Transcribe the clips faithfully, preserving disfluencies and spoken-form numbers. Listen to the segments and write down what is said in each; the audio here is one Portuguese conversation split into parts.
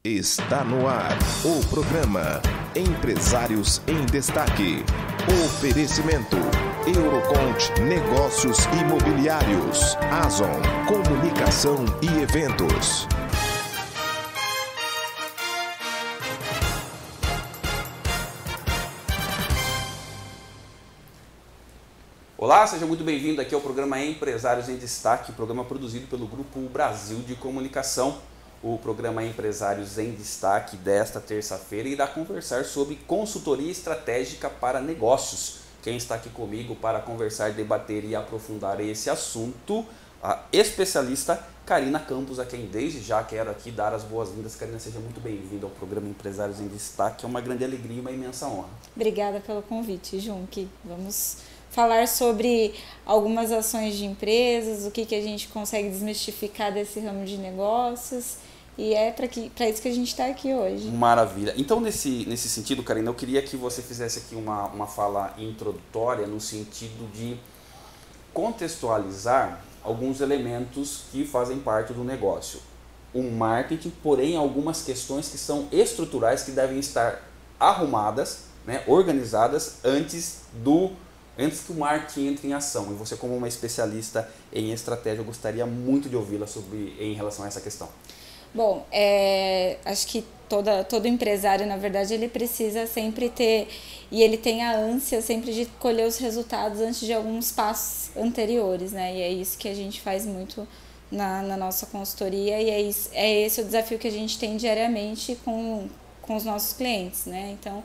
Está no ar o programa Empresários em Destaque. Oferecimento Eurocont Negócios Imobiliários, Azon Comunicação e Eventos. Olá, seja muito bem-vindo aqui ao programa Empresários em Destaque, programa produzido pelo Grupo Brasil de Comunicação. O programa Empresários em Destaque desta terça-feira irá conversar sobre consultoria estratégica para negócios. Quem está aqui comigo para conversar, debater e aprofundar esse assunto, a especialista Karina Campos, a quem desde já quero aqui dar as boas-vindas. Karina, seja muito bem-vinda ao programa Empresários em Destaque. É uma grande alegria e uma imensa honra. Obrigada pelo convite, Junque. Vamos falar sobre algumas ações de empresas, o que, que a gente consegue desmistificar desse ramo de negócios, e é para isso que a gente está aqui hoje. Maravilha. Então, nesse, nesse sentido, Karina, eu queria que você fizesse aqui uma, uma fala introdutória no sentido de contextualizar alguns elementos que fazem parte do negócio. O marketing, porém, algumas questões que são estruturais, que devem estar arrumadas, né, organizadas antes do antes que o marketing entre em ação. E você, como uma especialista em estratégia, eu gostaria muito de ouvi-la sobre em relação a essa questão. Bom, é, acho que toda, todo empresário, na verdade, ele precisa sempre ter, e ele tem a ânsia sempre de colher os resultados antes de alguns passos anteriores, né? E é isso que a gente faz muito na, na nossa consultoria, e é, isso, é esse o desafio que a gente tem diariamente com, com os nossos clientes, né? Então,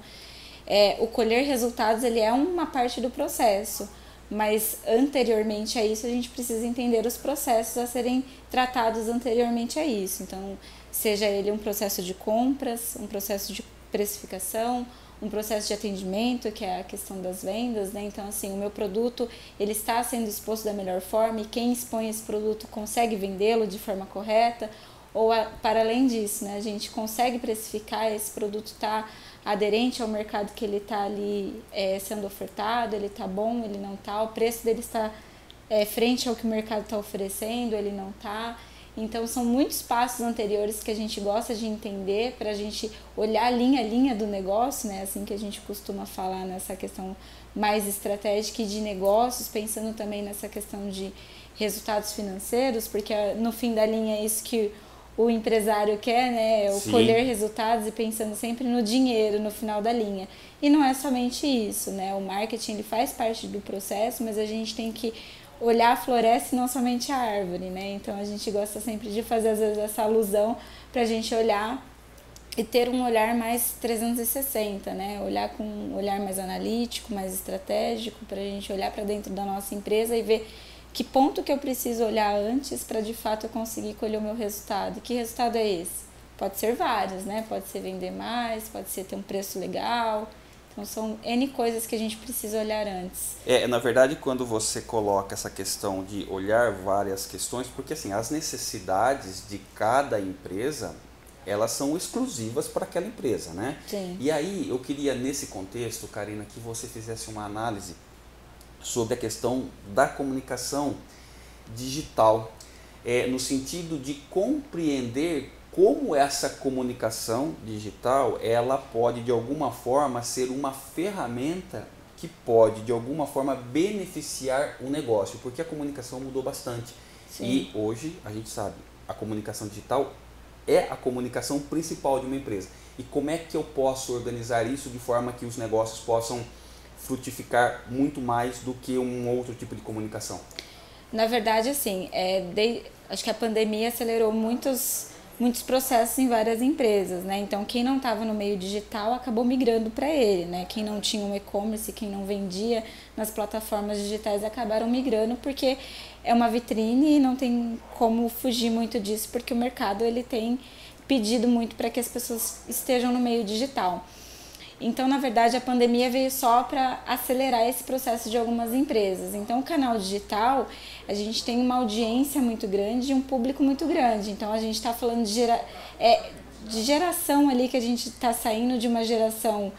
É, o colher resultados, ele é uma parte do processo, mas anteriormente a isso a gente precisa entender os processos a serem tratados anteriormente a isso. Então, seja ele um processo de compras, um processo de precificação, um processo de atendimento, que é a questão das vendas, né? Então, assim, o meu produto, ele está sendo exposto da melhor forma, e quem expõe esse produto consegue vendê-lo de forma correta, ou a, para além disso, né, a gente consegue precificar, esse produto está aderente ao mercado que ele está ali é, sendo ofertado, ele está bom, ele não está, o preço dele está é, frente ao que o mercado está oferecendo, ele não está. Então, são muitos passos anteriores que a gente gosta de entender para a gente olhar linha a linha do negócio, né? Assim que a gente costuma falar nessa questão mais estratégica e de negócios, pensando também nessa questão de resultados financeiros, porque no fim da linha é isso que o empresário quer, né? O Sim. colher resultados e pensando sempre no dinheiro no final da linha. E não é somente isso, né? O marketing, ele faz parte do processo, mas a gente tem que olhar a floresta e não somente a árvore, né? Então a gente gosta sempre de fazer às vezes essa alusão para a gente olhar e ter um olhar mais trezentos e sessenta, né? Olhar com um olhar mais analítico, mais estratégico, para a gente olhar para dentro da nossa empresa e ver que ponto que eu preciso olhar antes para de fato eu conseguir colher o meu resultado. E que resultado é esse? Pode ser vários, né? Pode ser vender mais, pode ser ter um preço legal. Então são N coisas que a gente precisa olhar antes. É, na verdade, quando você coloca essa questão de olhar várias questões, porque assim, as necessidades de cada empresa, elas são exclusivas para aquela empresa, né? Sim. E aí eu queria, nesse contexto, Karina, que você fizesse uma análise sobre a questão da comunicação digital, é, no sentido de compreender como essa comunicação digital ela pode de alguma forma ser uma ferramenta que pode de alguma forma beneficiar o negócio, porque a comunicação mudou bastante. Sim. E hoje a gente sabe, a comunicação digital é a comunicação principal de uma empresa. E como é que eu posso organizar isso de forma que os negócios possam frutificar muito mais do que um outro tipo de comunicação? Na verdade, assim, é, de, acho que a pandemia acelerou muitos, muitos processos em várias empresas, né? Então, quem não estava no meio digital acabou migrando para ele, né? Quem não tinha um e-commerce, quem não vendia nas plataformas digitais acabaram migrando, porque é uma vitrine e não tem como fugir muito disso, porque o mercado ele tem pedido muito para que as pessoas estejam no meio digital. Então, na verdade, a pandemia veio só para acelerar esse processo de algumas empresas. Então, o canal digital, a gente tem uma audiência muito grande e um público muito grande. Então, a gente está falando de, gera, é, de geração ali, que a gente está saindo de uma geração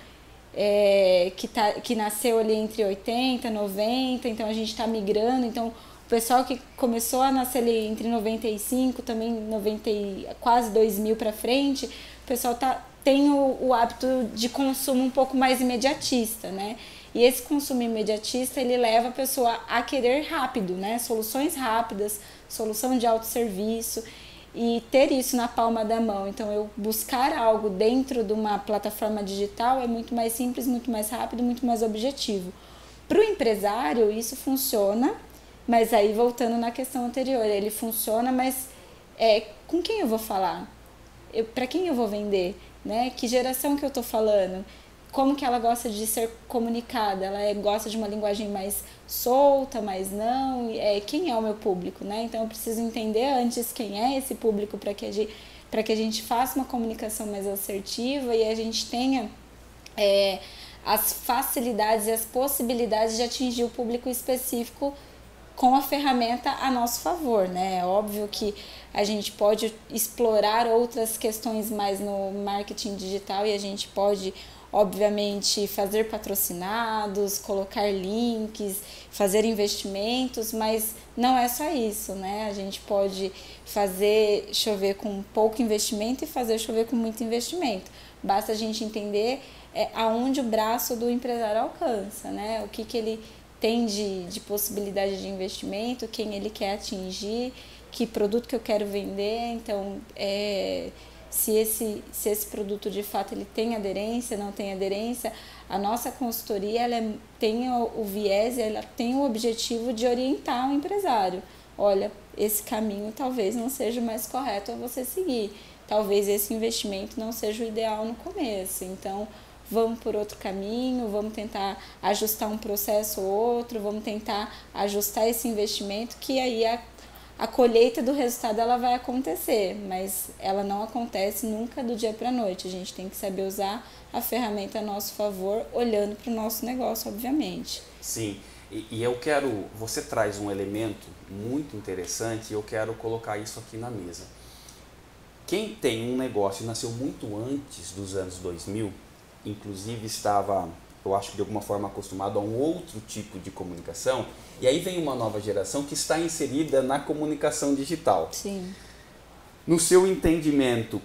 é, que, tá, que nasceu ali entre oitenta, noventa, então a gente está migrando. Então, o pessoal que começou a nascer ali entre noventa e cinco, também noventa, quase dois mil para frente, pessoal tá, tem o, o hábito de consumo um pouco mais imediatista, né? E esse consumo imediatista, ele leva a pessoa a querer rápido, né? Soluções rápidas, solução de autosserviço, e ter isso na palma da mão. Então, eu buscar algo dentro de uma plataforma digital é muito mais simples, muito mais rápido, muito mais objetivo. Para o empresário, isso funciona, mas aí voltando na questão anterior, ele funciona, mas é, com quem eu vou falar? Para quem eu vou vender? Né? Que geração que eu estou falando? Como que ela gosta de ser comunicada? Ela é, gosta de uma linguagem mais solta, mais não? É, quem é o meu público? Né? Então, eu preciso entender antes quem é esse público para que, a gente, para que a gente faça uma comunicação mais assertiva e a gente tenha é, as facilidades e as possibilidades de atingir o público específico com a ferramenta a nosso favor, né? É óbvio que a gente pode explorar outras questões mais no marketing digital e a gente pode, obviamente, fazer patrocinados, colocar links, fazer investimentos, mas não é só isso, né? A gente pode fazer chover com pouco investimento e fazer chover com muito investimento. Basta a gente entender é, aonde o braço do empresário alcança, né? O que, que ele tem de, de possibilidade de investimento, quem ele quer atingir, que produto que eu quero vender. Então, é, se, esse, se esse produto de fato ele tem aderência, não tem aderência, a nossa consultoria ela é, tem o, o viés, ela tem o objetivo de orientar o empresário. Olha, esse caminho talvez não seja o mais correto a você seguir, talvez esse investimento não seja o ideal no começo. Então, vamos por outro caminho, vamos tentar ajustar um processo ou outro, vamos tentar ajustar esse investimento, que aí a, a colheita do resultado ela vai acontecer, mas ela não acontece nunca do dia para a noite. A gente tem que saber usar a ferramenta a nosso favor, olhando para o nosso negócio, obviamente. Sim, e, e eu quero, você traz um elemento muito interessante e eu quero colocar isso aqui na mesa. Quem tem um negócio e nasceu muito antes dos anos dois mil, inclusive estava, eu acho que de alguma forma acostumado a um outro tipo de comunicação, e aí vem uma nova geração que está inserida na comunicação digital. Sim. No seu entendimento,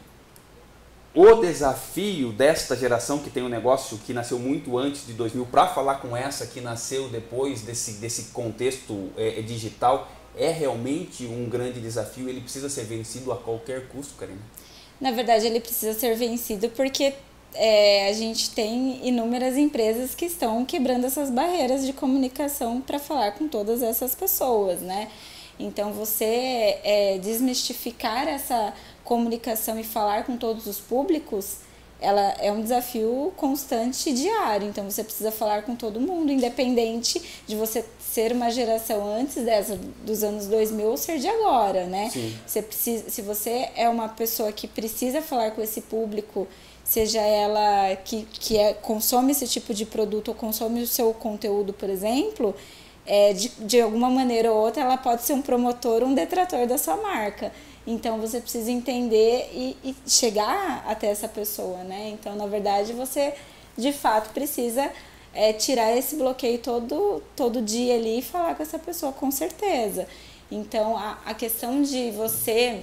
o desafio desta geração que tem um negócio que nasceu muito antes de dois mil para falar com essa que nasceu depois desse, desse contexto é, digital é realmente um grande desafio? Ele precisa ser vencido a qualquer custo, Karina? Na verdade, ele precisa ser vencido porque É, a gente tem inúmeras empresas que estão quebrando essas barreiras de comunicação para falar com todas essas pessoas, né? Então, você é, desmistificar essa comunicação e falar com todos os públicos, ela é um desafio constante e diário. Então, você precisa falar com todo mundo, independente de você ser uma geração antes dessa, dos anos dois mil ou ser de agora, né? Sim. Você precisa, se você é uma pessoa que precisa falar com esse público, seja ela que, que é, consome esse tipo de produto ou consome o seu conteúdo, por exemplo, é, de, de alguma maneira ou outra ela pode ser um promotor ou um detrator da sua marca. Então, você precisa entender e, e chegar até essa pessoa, né? Então, na verdade, você, de fato, precisa é, tirar esse bloqueio todo, todo dia ali e falar com essa pessoa, com certeza. Então, a, a questão de você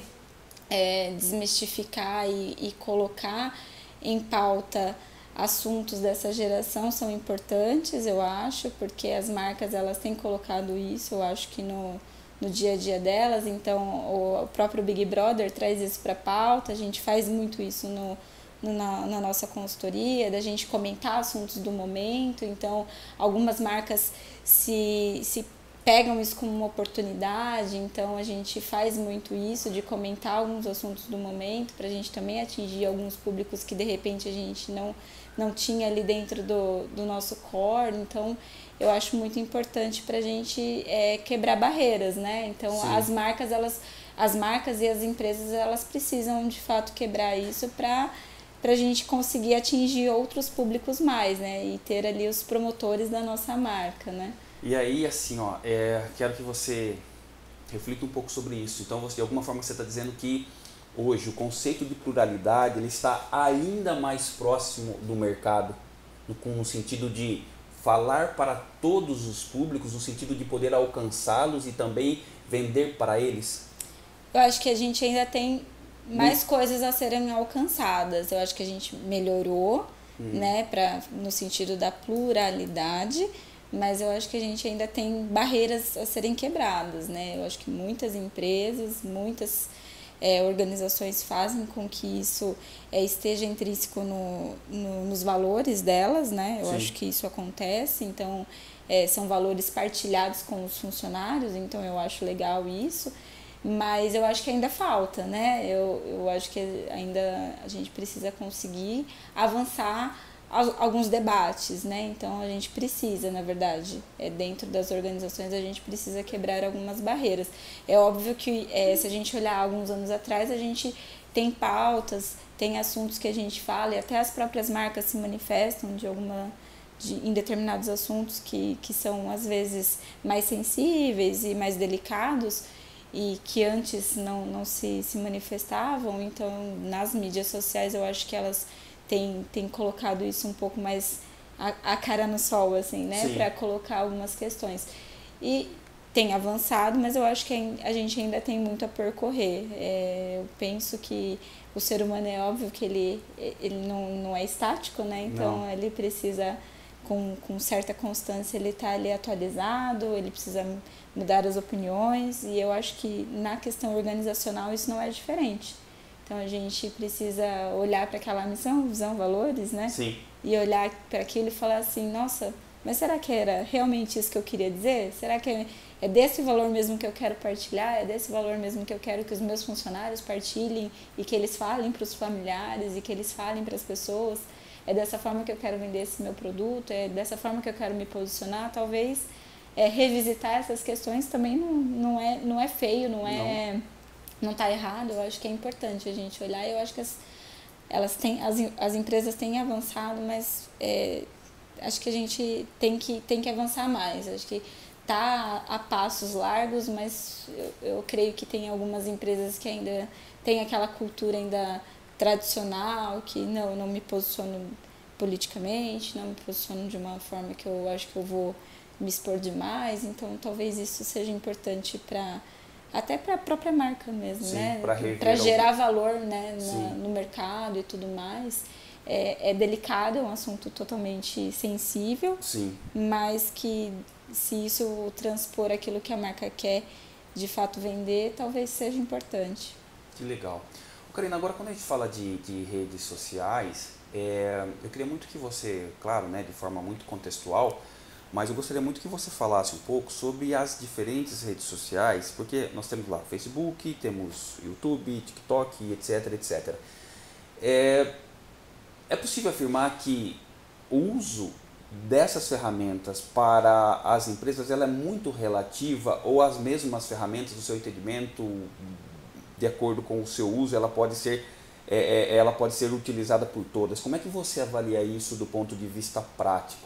é, desmistificar e, e colocar em pauta assuntos dessa geração são importantes, eu acho, porque as marcas elas têm colocado isso, eu acho que no, no dia a dia delas. Então, o próprio Big Brother traz isso para a pauta, a gente faz muito isso no, no, na, na nossa consultoria, da gente comentar assuntos do momento. Então, algumas marcas se, se pegam isso como uma oportunidade, então a gente faz muito isso, de comentar alguns assuntos do momento, para a gente também atingir alguns públicos que de repente a gente não, não tinha ali dentro do, do nosso core. Então, eu acho muito importante para a gente é, quebrar barreiras, né? Então, Sim. as marcas, elas, as marcas e as empresas, elas precisam de fato quebrar isso para para a gente conseguir atingir outros públicos mais, né? E ter ali os promotores da nossa marca, né? E aí, assim, ó, é, quero que você reflita um pouco sobre isso. Então, você, de alguma forma, você está dizendo que hoje o conceito de pluralidade ele está ainda mais próximo do mercado, no, no sentido de falar para todos os públicos, no sentido de poder alcançá-los e também vender para eles? Eu acho que a gente ainda tem mais coisas a serem alcançadas. Eu acho que a gente melhorou, hum. né, pra, no sentido da pluralidade, mas eu acho que a gente ainda tem barreiras a serem quebradas, né? Eu acho que muitas empresas, muitas é, organizações fazem com que isso é, esteja intrínseco no, no, nos valores delas, né? Eu Sim. acho que isso acontece, então é, são valores partilhados com os funcionários, então eu acho legal isso, mas eu acho que ainda falta, né? Eu, eu acho que ainda a gente precisa conseguir avançar alguns debates, né? Então a gente precisa, na verdade, é, dentro das organizações a gente precisa quebrar algumas barreiras. É óbvio que é, se a gente olhar alguns anos atrás, a gente tem pautas, tem assuntos que a gente fala, e até as próprias marcas se manifestam de alguma, de, em determinados assuntos que, que são às vezes mais sensíveis e mais delicados, e que antes não, não se, se manifestavam. Então nas mídias sociais eu acho que elas Tem, tem colocado isso um pouco mais a, a cara no sol, assim, né? Para colocar algumas questões. E tem avançado, mas eu acho que a gente ainda tem muito a percorrer. É, eu penso que o ser humano é óbvio que ele, ele não, não é estático, né? Então não. Ele precisa, com, com certa constância, ele tá ali atualizado, ele precisa mudar as opiniões, e eu acho que na questão organizacional isso não é diferente. Então a gente precisa olhar para aquela missão, visão, valores, né? Sim. E olhar para aquilo e falar assim, nossa, mas será que era realmente isso que eu queria dizer? Será que é desse valor mesmo que eu quero partilhar? É desse valor mesmo que eu quero que os meus funcionários partilhem e que eles falem para os familiares e que eles falem para as pessoas? É dessa forma que eu quero vender esse meu produto? É dessa forma que eu quero me posicionar? Talvez é, revisitar essas questões também não, não, é, não é feio, não é... Não. Não está errado. Eu acho que é importante a gente olhar. Eu acho que as, elas têm, as, as empresas têm avançado, mas é, acho que a gente tem que, tem que avançar mais. Acho que está a passos largos, mas eu, eu creio que tem algumas empresas que ainda têm aquela cultura ainda tradicional, que não, não me posiciono politicamente, não me posiciono de uma forma que eu acho que eu vou me expor demais. Então talvez isso seja importante para... até para a própria marca mesmo, Sim, né? Para gerar valor, né, na, no mercado e tudo mais. É, é delicado, é um assunto totalmente sensível, Sim. mas que se isso transpor aquilo que a marca quer de fato vender, talvez seja importante. Que legal. Karina, agora quando a gente fala de, de redes sociais, é, eu queria muito que você, claro, né, de forma muito contextual, mas eu gostaria muito que você falasse um pouco sobre as diferentes redes sociais, porque nós temos lá Facebook, temos YouTube, TikTok, etc, etcétera. É, é possível afirmar que o uso dessas ferramentas para as empresas ela é muito relativa, ou as mesmas ferramentas, do seu entendimento, de acordo com o seu uso, ela pode ser, é, ela pode ser utilizada por todas? Como é que você avalia isso do ponto de vista prático?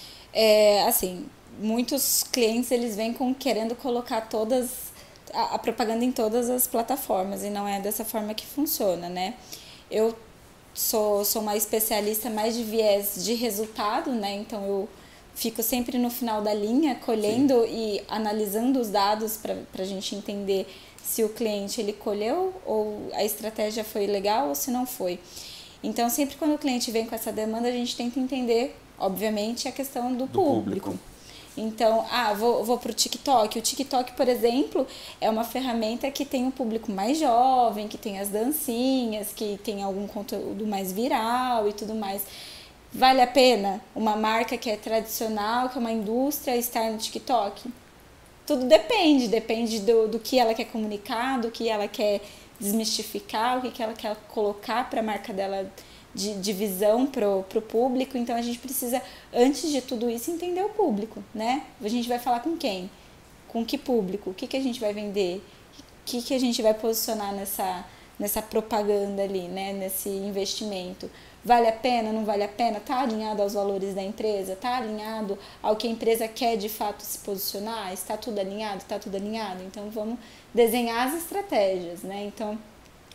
É, assim, muitos clientes eles vêm com, querendo colocar todas a, a propaganda em todas as plataformas, e não é dessa forma que funciona, né? Eu sou, sou uma especialista mais de viés de resultado, né? Então eu fico sempre no final da linha colhendo Sim. e analisando os dados para a gente entender se o cliente ele colheu ou a estratégia foi legal ou se não foi. Então sempre quando o cliente vem com essa demanda, a gente tenta entender, obviamente, a questão do, do público. público. Então, ah, vou, vou para o TikTok. O TikTok, por exemplo, é uma ferramenta que tem um público mais jovem, que tem as dancinhas, que tem algum conteúdo mais viral e tudo mais. Vale a pena uma marca que é tradicional, que é uma indústria, estar no TikTok? Tudo depende. Depende do, do que ela quer comunicar, do que ela quer desmistificar, o que, que ela quer colocar para a marca dela de, de visão pro, pro público. Então a gente precisa, antes de tudo isso, entender o público, né? A gente vai falar com quem? Com que público? O que, que a gente vai vender? O que, que a gente vai posicionar nessa, nessa propaganda ali, né? Nesse investimento? Vale a pena? Não vale a pena? Está alinhado aos valores da empresa? Está alinhado ao que a empresa quer de fato se posicionar? Está tudo alinhado? Está tudo alinhado? Então vamos desenhar as estratégias, né? Então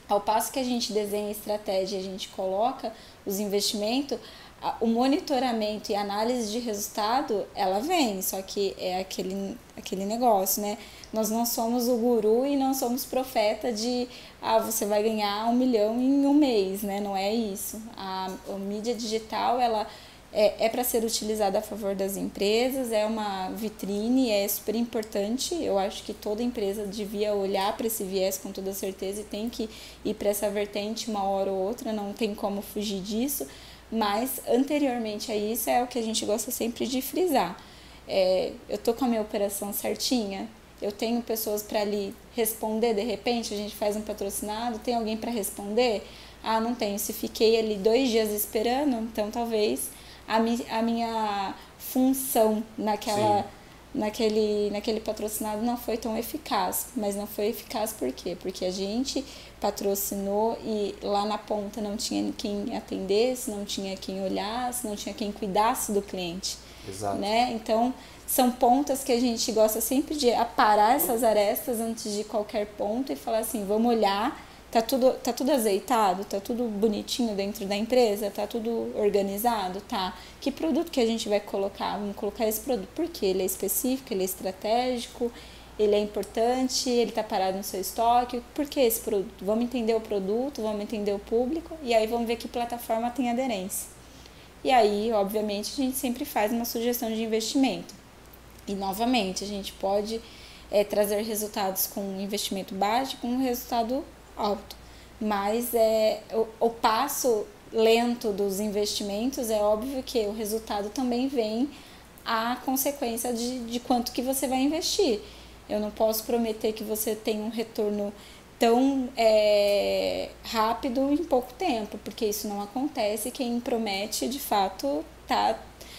Ao passo que a gente desenha a estratégia e a gente coloca os investimentos, o monitoramento e análise de resultado, ela vem, só que é aquele, aquele negócio, né? Nós não somos o guru e não somos profeta de, ah, você vai ganhar um milhão em um mês, né? Não é isso. A, a mídia digital, ela é, é para ser utilizada a favor das empresas, é uma vitrine, é super importante. Eu acho que toda empresa devia olhar para esse viés com toda certeza e tem que ir para essa vertente uma hora ou outra, não tem como fugir disso. Mas, anteriormente a isso, é o que a gente gosta sempre de frisar. É, eu tô com a minha operação certinha, eu tenho pessoas para ali responder, de repente, a gente faz um patrocinado, tem alguém para responder? Ah, não tenho. Se fiquei ali dois dias esperando, então talvez a, mi, a minha função naquela, naquele, naquele patrocinado não foi tão eficaz. Mas não foi eficaz por quê? Porque a gente patrocinou e lá na ponta não tinha quem atendesse, não tinha quem olhasse, não tinha quem cuidasse do cliente. Exato. Né? Então, são pontas que a gente gosta sempre de aparar essas arestas antes de qualquer ponto e falar assim, vamos olhar, tá tudo, tá tudo azeitado, tá tudo bonitinho dentro da empresa, tá tudo organizado, tá? Que produto que a gente vai colocar? Vamos colocar esse produto porque ele é específico, ele é estratégico, ele é importante, ele está parado no seu estoque. Por que esse produto? Vamos entender o produto, vamos entender o público e aí vamos ver que plataforma tem aderência. E aí, obviamente, a gente sempre faz uma sugestão de investimento. E, novamente, a gente pode é, trazer resultados com investimento baixo com um resultado alto. Mas é, o, o passo lento dos investimentos é óbvio que o resultado também vem a consequência de, de quanto que você vai investir. Eu não posso prometer que você tenha um retorno tão é, rápido em pouco tempo, porque isso não acontece. Quem promete, de fato, está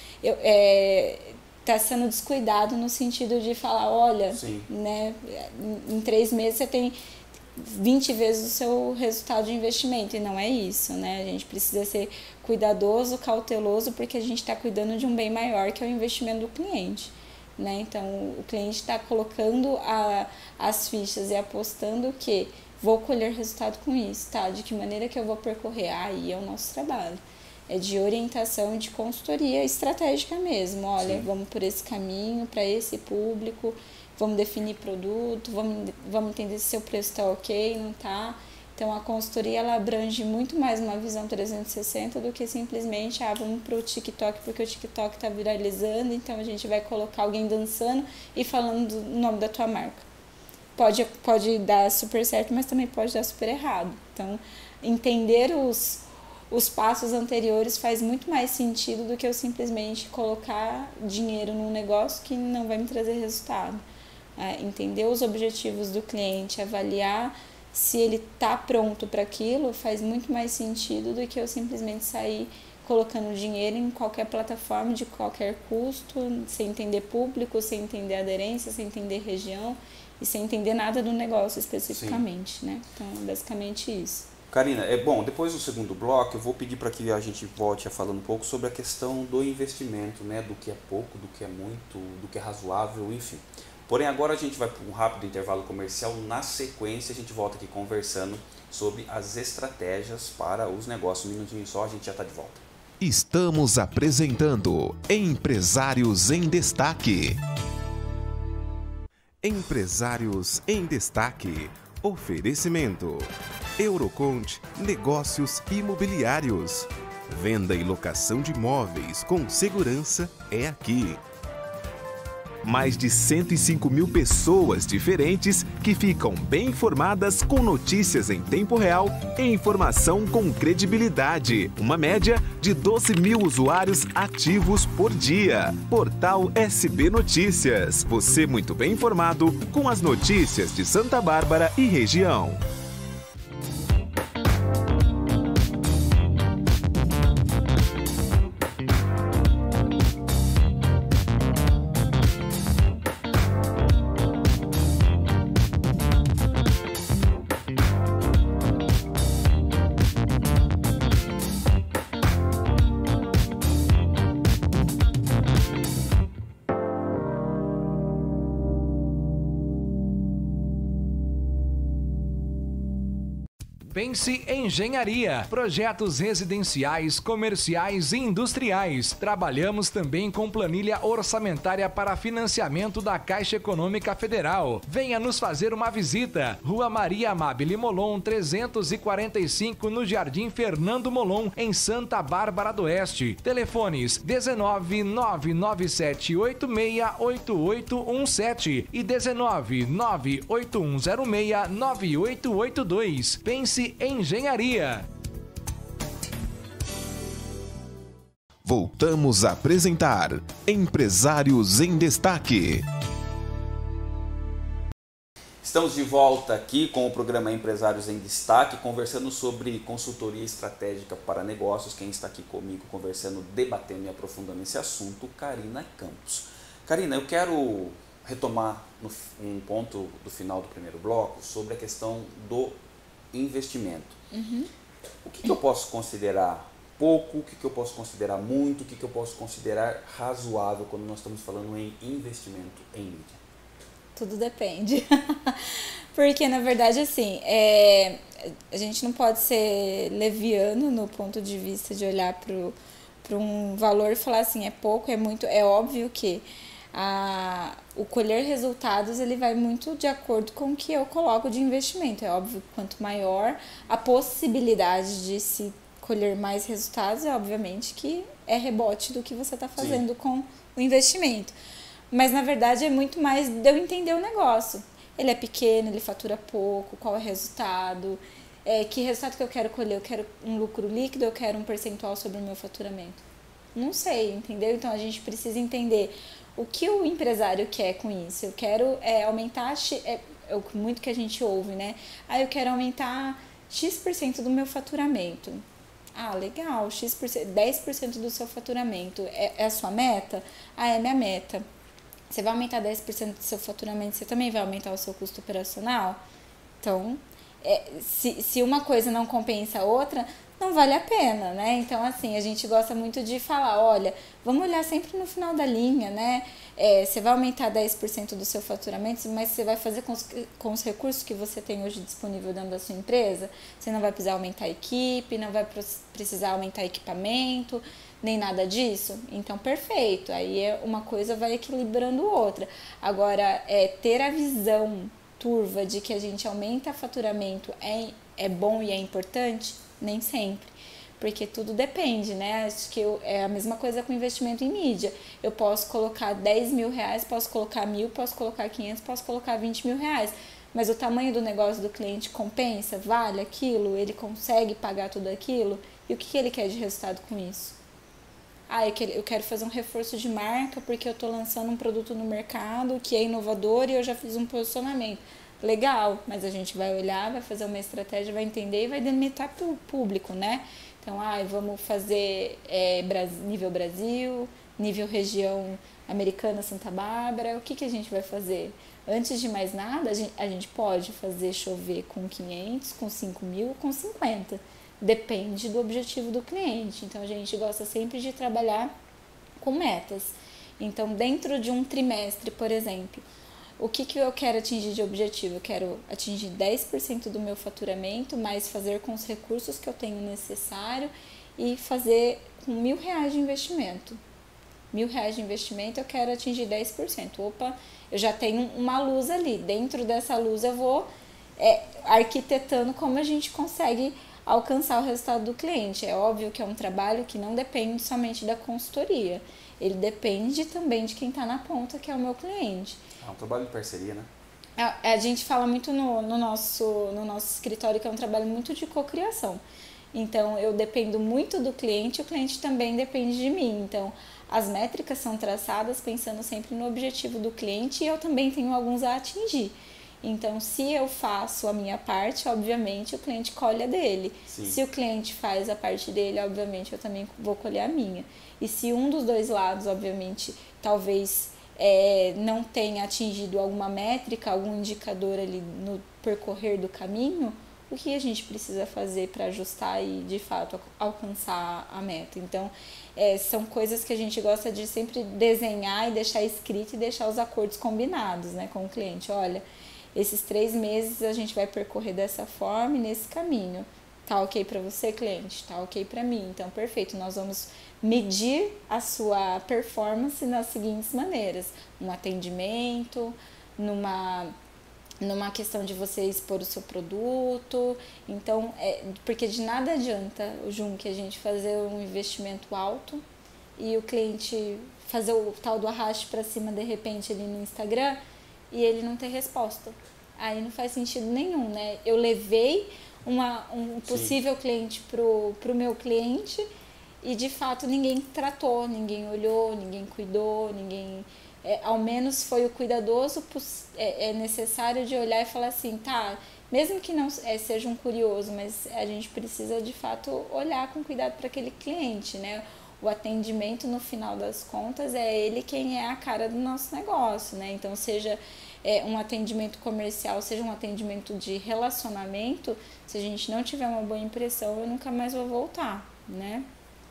é, tá sendo descuidado no sentido de falar, olha, né, em, em três meses você tem vinte vezes o seu resultado de investimento, e não é isso, né? A gente precisa ser cuidadoso, cauteloso, porque a gente está cuidando de um bem maior, que é o investimento do cliente. Né? Então, o cliente está colocando a, as fichas e apostando que vou colher resultado com isso, tá? De que maneira que eu vou percorrer? Aí é o nosso trabalho. É de orientação e de consultoria estratégica mesmo. Olha, Sim. vamos por esse caminho, para esse público, vamos definir produto, vamos, vamos entender se seu preço está ok, não está. Então, a consultoria ela abrange muito mais uma visão trezentos e sessenta do que simplesmente, ah, vamos para o TikTok porque o TikTok está viralizando, então a gente vai colocar alguém dançando e falando o nome da tua marca. Pode, pode dar super certo, mas também pode dar super errado. Então, entender os, os passos anteriores faz muito mais sentido do que eu simplesmente colocar dinheiro num negócio que não vai me trazer resultado. É, entender os objetivos do cliente, avaliar se ele está pronto para aquilo, faz muito mais sentido do que eu simplesmente sair colocando dinheiro em qualquer plataforma, de qualquer custo, sem entender público, sem entender aderência, sem entender região e sem entender nada do negócio especificamente, Sim. né? Então, é basicamente isso. Karina, é bom, depois do segundo bloco, eu vou pedir para que a gente volte a falando um pouco sobre a questão do investimento, né? Do que é pouco, do que é muito, do que é razoável, enfim. Porém, agora a gente vai para um rápido intervalo comercial. Na sequência, a gente volta aqui conversando sobre as estratégias para os negócios. Um minutinho só, a gente já está de volta. Estamos apresentando Empresários em Destaque. Empresários em Destaque. Oferecimento. Eurocont Negócios Imobiliários. Venda e locação de imóveis com segurança é aqui. Mais de cento e cinco mil pessoas diferentes que ficam bem informadas com notícias em tempo real e informação com credibilidade. Uma média de doze mil usuários ativos por dia. Portal S B Notícias. Você muito bem informado com as notícias de Santa Bárbara e região. Pense Engenharia, projetos residenciais, comerciais e industriais. Trabalhamos também com planilha orçamentária para financiamento da Caixa Econômica Federal. Venha nos fazer uma visita. Rua Maria Amabile Molon, trezentos e quarenta e cinco, no Jardim Fernando Molon, em Santa Bárbara do Oeste. Telefones dezenove, nove nove sete oito seis oito oito um sete e dezenove, nove oito um zero seis nove oito oito dois. Pense Engenharia. Voltamos a apresentar Empresários em Destaque. Estamos de volta aqui com o programa Empresários em Destaque, conversando sobre consultoria estratégica para negócios. Quem está aqui comigo conversando, debatendo e aprofundando esse assunto, Karina Campos. Karina, eu quero retomar no, um ponto do final do primeiro bloco sobre a questão do investimento. Uhum. O que, que eu posso considerar pouco, o que, que eu posso considerar muito, o que, que eu posso considerar razoável quando nós estamos falando em investimento em mídia? Tudo depende. Porque, na verdade, assim, é, a gente não pode ser leviano no ponto de vista de olhar para um valor e falar assim, é pouco, é muito. É óbvio que a, o colher resultados ele vai muito de acordo com o que eu coloco de investimento. É óbvio que quanto maior a possibilidade de se colher mais resultados, é obviamente que é rebote do que você está fazendo Sim. com o investimento. Mas, na verdade, é muito mais de eu entender o negócio. Ele é pequeno, ele fatura pouco, qual é o resultado, é, que resultado que eu quero colher? Eu quero um lucro líquido, eu quero um percentual sobre o meu faturamento? Não sei, entendeu? Então, a gente precisa entender o que o empresário quer com isso. Eu quero é, aumentar, é, é muito que a gente ouve, né? Ah, eu quero aumentar X por cento do meu faturamento. Ah, legal, X por cento, dez por cento do seu faturamento é, é a sua meta? Ah, é minha meta. Você vai aumentar dez por cento do seu faturamento, você também vai aumentar o seu custo operacional? Então, é, se, se uma coisa não compensa a outra, não vale a pena, né? Então, assim, a gente gosta muito de falar, olha, vamos olhar sempre no final da linha, né? É, você vai aumentar dez por cento do seu faturamento, mas você vai fazer com os, com os recursos que você tem hoje disponível dentro da sua empresa? Você não vai precisar aumentar a equipe, não vai precisar aumentar equipamento, nem nada disso? Então, perfeito. Aí uma coisa vai equilibrando outra. Agora, é, ter a visão turva de que a gente aumenta faturamento é, é bom e é importante? Nem sempre. Porque tudo depende, né? Acho que eu, é a mesma coisa com investimento em mídia. Eu posso colocar dez mil reais, posso colocar mil, posso colocar quinhentos, posso colocar vinte mil reais. Mas o tamanho do negócio do cliente compensa? Vale aquilo? Ele consegue pagar tudo aquilo? E o que ele quer de resultado com isso? Ah, eu quero fazer um reforço de marca porque eu estou lançando um produto no mercado que é inovador e eu já fiz um posicionamento. Legal, mas a gente vai olhar, vai fazer uma estratégia, vai entender e vai delimitar para o público, né? Então, ah, vamos fazer é, nível Brasil, nível região americana, Santa Bárbara. O que, que a gente vai fazer? Antes de mais nada, a gente, a gente pode fazer chover com quinhentos, com cinco mil, com cinquenta. Depende do objetivo do cliente. Então, a gente gosta sempre de trabalhar com metas. Então, dentro de um trimestre, por exemplo, o que, que eu quero atingir de objetivo? Eu quero atingir dez por cento do meu faturamento, mas fazer com os recursos que eu tenho necessário e fazer com mil reais de investimento. Mil reais de investimento, eu quero atingir dez por cento. Opa, eu já tenho uma luz ali. Dentro dessa luz eu vou é, arquitetando como a gente consegue alcançar o resultado do cliente. É óbvio que é um trabalho que não depende somente da consultoria. Ele depende também de quem está na ponta, que é o meu cliente. É um trabalho de parceria, né? A, a gente fala muito no, no, nosso, no nosso escritório que é um trabalho muito de cocriação. Então, eu dependo muito do cliente e o cliente também depende de mim. Então, as métricas são traçadas pensando sempre no objetivo do cliente e eu também tenho alguns a atingir. Então, se eu faço a minha parte, obviamente, o cliente colhe a dele. Sim. Se o cliente faz a parte dele, obviamente, eu também vou colher a minha. E se um dos dois lados, obviamente, talvez é, não tenha atingido alguma métrica, algum indicador ali no percorrer do caminho, o que a gente precisa fazer para ajustar e, de fato, alcançar a meta? Então, é, são coisas que a gente gosta de sempre desenhar e deixar escrito e deixar os acordos combinados, né, com o cliente. Olha, esses três meses a gente vai percorrer dessa forma e nesse caminho. Tá ok para você, cliente? Tá ok para mim. Então, perfeito. Nós vamos medir a sua performance nas seguintes maneiras. Um atendimento, numa, numa questão de você expor o seu produto. Então, é, porque de nada adianta, Jun, que a gente fazer um investimento alto e o cliente fazer o tal do arraste para cima de repente ali no Instagram e ele não ter resposta. Aí não faz sentido nenhum, né? Eu levei uma, um possível Sim. cliente pro, pro meu cliente e de fato ninguém tratou, ninguém olhou, ninguém cuidou, ninguém... É, ao menos foi o cuidadoso é, é necessário de olhar e falar assim, tá, mesmo que não é, seja um curioso, mas a gente precisa de fato olhar com cuidado para aquele cliente, né? O atendimento, no final das contas, é ele quem é a cara do nosso negócio, né? Então, seja é, um atendimento comercial, seja um atendimento de relacionamento, se a gente não tiver uma boa impressão, eu nunca mais vou voltar, né?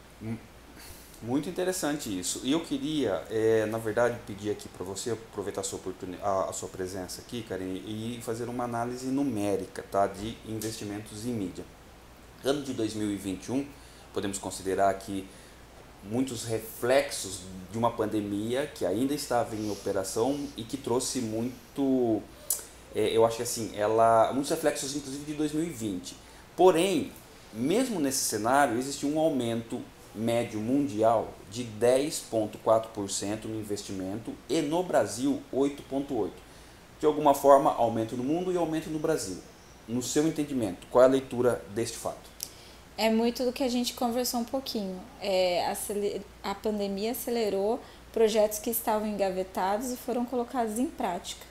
Muito interessante isso. E eu queria, é, na verdade, pedir aqui para você aproveitar a sua, a, a sua presença aqui, Karen, e fazer uma análise numérica, tá, de investimentos em mídia. Ano de dois mil e vinte e um, podemos considerar que muitos reflexos de uma pandemia que ainda estava em operação e que trouxe muito, é, eu acho que assim, ela, muitos reflexos inclusive de dois mil e vinte. Porém, mesmo nesse cenário, existe um aumento médio mundial de dez vírgula quatro por cento no investimento e no Brasil oito vírgula oito por cento. De alguma forma, aumento no mundo e aumento no Brasil. No seu entendimento, qual é a leitura deste fato? É muito do que a gente conversou um pouquinho. É, a pandemia acelerou projetos que estavam engavetados e foram colocados em prática.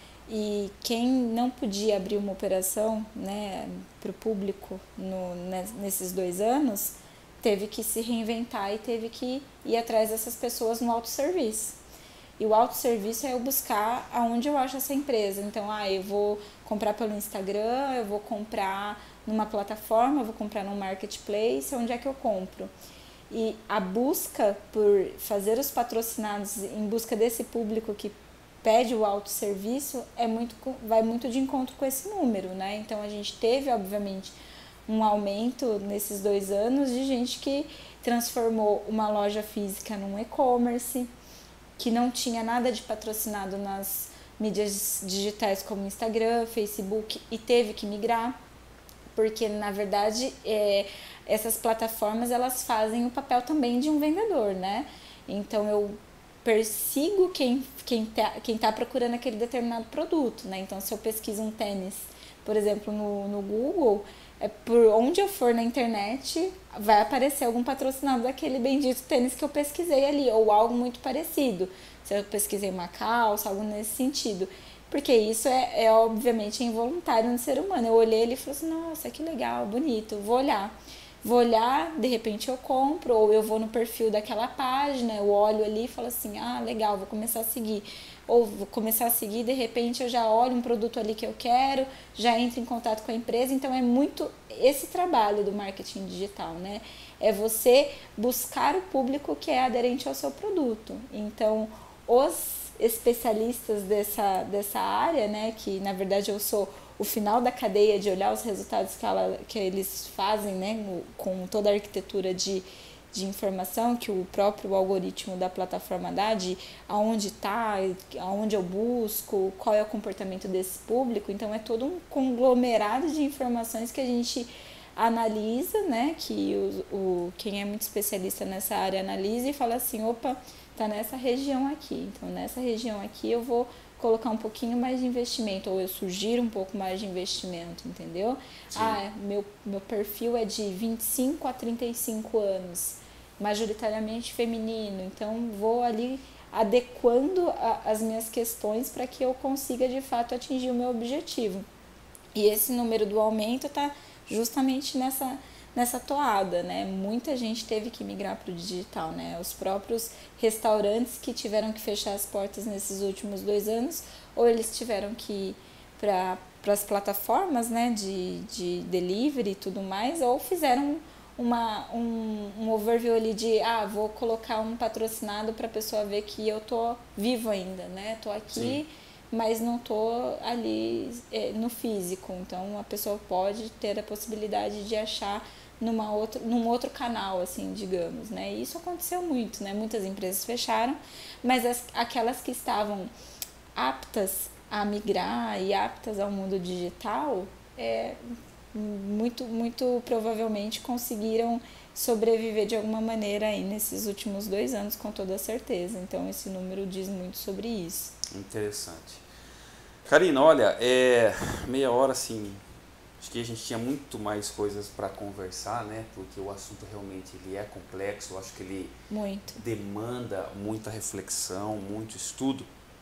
E quem não podia abrir uma operação, né, para o público no, nesses dois anos, teve que se reinventar e teve que ir atrás dessas pessoas no autosserviço. E o autosserviço é eu buscar aonde eu acho essa empresa. Então, ah, eu vou comprar pelo Instagram, eu vou comprar numa plataforma, eu vou comprar num marketplace, onde é que eu compro? E a busca por fazer os patrocinados em busca desse público que pede o autosserviço é muito, vai muito de encontro com esse número, né? Então, a gente teve, obviamente, um aumento nesses dois anos de gente que transformou uma loja física num e-commerce, que não tinha nada de patrocinado nas mídias digitais como Instagram, Facebook e teve que migrar, porque na verdade é, essas plataformas elas fazem o papel também de um vendedor, né? Então eu persigo quem quem tá, quem tá procurando aquele determinado produto, né? Então se eu pesquiso um tênis, por exemplo, no, no Google, é, por onde eu for na internet, vai aparecer algum patrocinado daquele bendito tênis que eu pesquisei ali, ou algo muito parecido. Se eu pesquisei uma calça, algo nesse sentido. Porque isso é, é obviamente involuntário no ser humano. Eu olhei ele e falei assim, nossa, que legal, bonito, vou olhar. Vou olhar, de repente eu compro, ou eu vou no perfil daquela página, eu olho ali e falo assim, ah, legal, vou começar a seguir. Ou vou começar a seguir, de repente eu já olho um produto ali que eu quero, já entro em contato com a empresa. Então é muito esse trabalho do marketing digital, né? É você buscar o público que é aderente ao seu produto. Então, os especialistas dessa, dessa área, né, que na verdade eu sou o final da cadeia de olhar os resultados que, ela, que eles fazem, né, com toda a arquitetura de, de informação que o próprio algoritmo da plataforma dá, de aonde está, aonde eu busco, qual é o comportamento desse público. Então é todo um conglomerado de informações que a gente analisa, né, que o, o, quem é muito especialista nessa área analisa e fala assim, opa, tá nessa região aqui, então nessa região aqui eu vou colocar um pouquinho mais de investimento, ou eu sugiro um pouco mais de investimento, entendeu? Sim. Ah, meu, meu perfil é de vinte e cinco a trinta e cinco anos, majoritariamente feminino, então vou ali adequando a, as minhas questões para que eu consiga de fato atingir o meu objetivo. E esse número do aumento está justamente nessa nessa toada, né? Muita gente teve que migrar para o digital, né? Os próprios restaurantes que tiveram que fechar as portas nesses últimos dois anos, ou eles tiveram que ir para as plataformas, né, de, de delivery e tudo mais, ou fizeram uma, um, um overview ali de, ah, vou colocar um patrocinado para a pessoa ver que eu tô vivo ainda, né? Tô aqui, sim, mas não estou ali é, no físico. Então, a pessoa pode ter a possibilidade de achar numa outra, num outro canal, assim, digamos, né? E isso aconteceu muito, né? Muitas empresas fecharam, mas as, aquelas que estavam aptas a migrar e aptas ao mundo digital, é, muito, muito provavelmente conseguiram sobreviver de alguma maneira aí nesses últimos dois anos, com toda certeza. Então, esse número diz muito sobre isso. Interessante. Karina, olha, é meia hora, assim, acho que a gente tinha muito mais coisas para conversar, né? Porque o assunto realmente ele é complexo, eu acho que ele muito. demanda muita reflexão, muito estudo.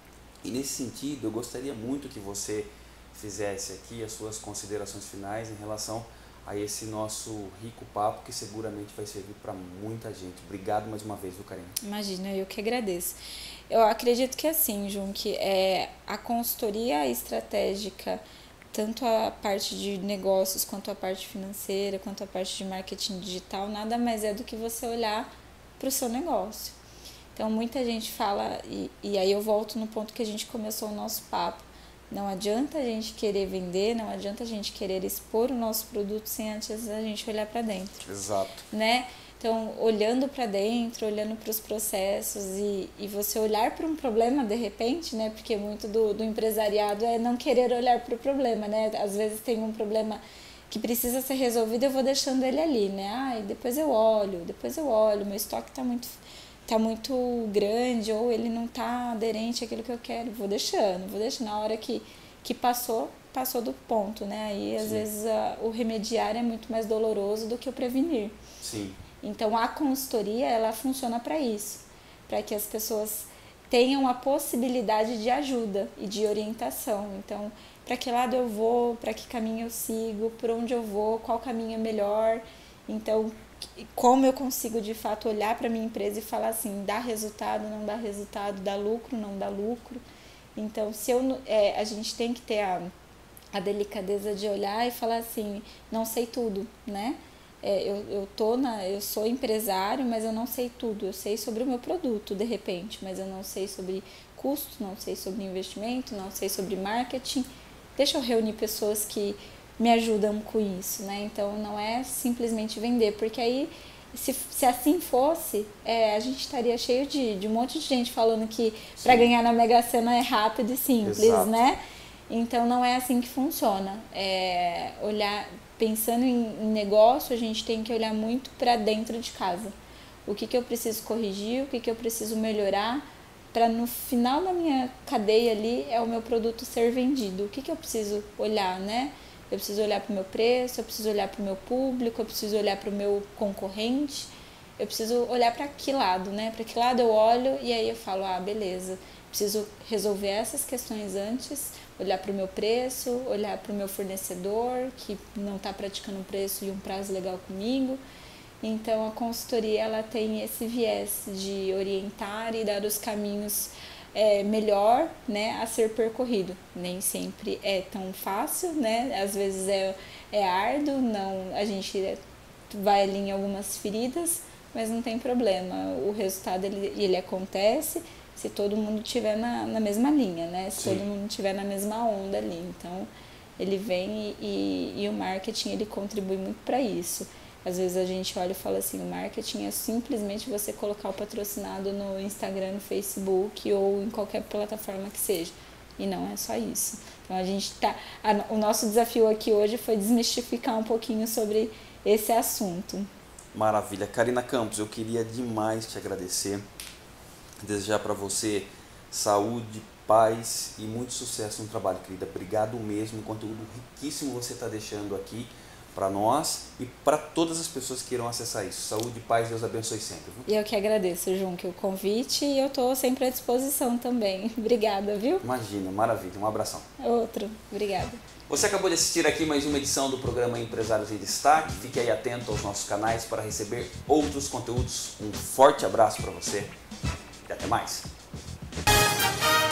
E nesse sentido, eu gostaria muito que você fizesse aqui as suas considerações finais em relação a esse nosso rico papo, que seguramente vai servir para muita gente. Obrigado mais uma vez, viu, Karina? Imagina, eu que agradeço. Eu acredito que assim, Jun, que é, a consultoria estratégica, tanto a parte de negócios, quanto a parte financeira, quanto a parte de marketing digital, nada mais é do que você olhar para o seu negócio. Então, muita gente fala, e, e aí eu volto no ponto que a gente começou o nosso papo, não adianta a gente querer vender, não adianta a gente querer expor o nosso produto sem antes a gente olhar para dentro. Exato. Né? Então, olhando para dentro, olhando para os processos e, e você olhar para um problema de repente, né? Porque muito do, do empresariado é não querer olhar para o problema, né? Às vezes tem um problema que precisa ser resolvido, eu vou deixando ele ali, né? Ah, depois eu olho, depois eu olho, meu estoque está muito... tá muito grande ou ele não tá aderente àquilo que eu quero, vou deixando, vou deixando. Na hora que, que passou, passou do ponto, né? Aí, às Sim. vezes, a, o remediar é muito mais doloroso do que o prevenir. Sim. Então, a consultoria, ela funciona para isso, para que as pessoas tenham a possibilidade de ajuda e de orientação. Então, para que lado eu vou, para que caminho eu sigo, por onde eu vou, qual caminho é melhor. Então, como eu consigo de fato olhar para a minha empresa e falar assim, dá resultado, não dá resultado, dá lucro, não dá lucro. Então, se eu, é, a gente tem que ter a, a delicadeza de olhar e falar assim, não sei tudo, né? É, eu, eu, tô na, eu sou empresário, mas eu não sei tudo. Eu sei sobre o meu produto, de repente, mas eu não sei sobre custo, não sei sobre investimento, não sei sobre marketing. Deixa eu reunir pessoas que me ajudam com isso, né? Então, não é simplesmente vender, porque aí, se, se assim fosse, é, a gente estaria cheio de, de um monte de gente falando que para ganhar na Mega Sena é rápido e simples, Exato. Né? Então, não é assim que funciona. É, olhar, pensando em, em negócio, a gente tem que olhar muito para dentro de casa. O que, que eu preciso corrigir, o que, que eu preciso melhorar, para no final da minha cadeia ali, é o meu produto ser vendido. O que, que eu preciso olhar, né? Eu preciso olhar para o meu preço, eu preciso olhar para o meu público, eu preciso olhar para o meu concorrente, eu preciso olhar para que lado, né? Para que lado eu olho e aí eu falo, ah, beleza, preciso resolver essas questões antes, olhar para o meu preço, olhar para o meu fornecedor, que não está praticando um preço e um prazo legal comigo. Então, a consultoria ela tem esse viés de orientar e dar os caminhos É melhor, né, a ser percorrido. Nem sempre é tão fácil, né? Às vezes é, é árduo, não, a gente vai ali em algumas feridas, mas não tem problema. O resultado ele, ele acontece se todo mundo estiver na, na mesma linha, né? Se Sim. todo mundo estiver na mesma onda ali. Então, ele vem e, e o marketing ele contribui muito para isso. Às vezes a gente olha e fala assim, o marketing é simplesmente você colocar o patrocinado no Instagram, no Facebook ou em qualquer plataforma que seja. E não é só isso. Então a gente tá, a, o nosso desafio aqui hoje foi desmistificar um pouquinho sobre esse assunto. Maravilha. Karina Campos, eu queria demais te agradecer, desejar para você saúde, paz e muito sucesso no trabalho, querida. Obrigado mesmo, conteúdo riquíssimo você está deixando aqui para nós e para todas as pessoas que irão acessar isso. Saúde, paz, Deus abençoe sempre. Viu? E eu que agradeço, Jun, que o convite e eu estou sempre à disposição também. Obrigada, viu? Imagina, maravilha. Um abração. Outro. Obrigada. Você acabou de assistir aqui mais uma edição do programa Empresários em Destaque. Fique aí atento aos nossos canais para receber outros conteúdos. Um forte abraço para você e até mais.